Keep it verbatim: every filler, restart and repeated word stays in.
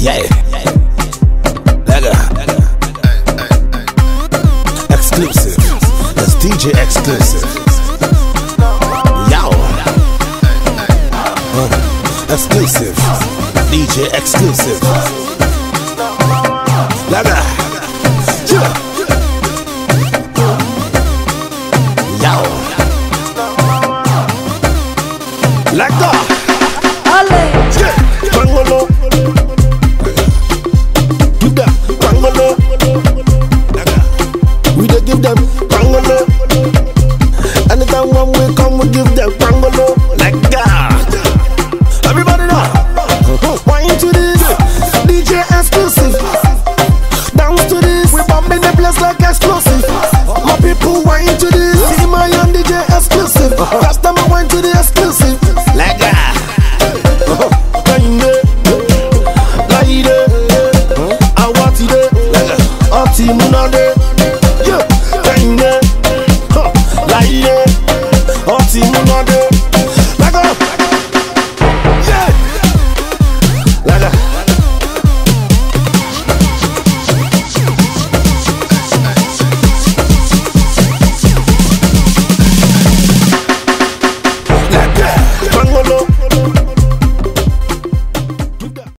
Yeah. Lega. Exclusive. That's D J exclusive. Yow. Uh, exclusive. D J exclusive. Lega. Yeah. Yow. Lega. Helen. Yeah. Bangolo.